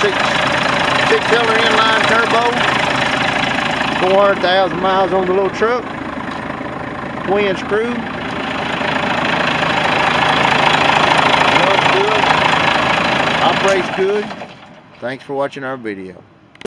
six-cylinder inline turbo. 400,000 miles on the little truck. Twin screw. Runs good. Operates good. Thanks for watching our video.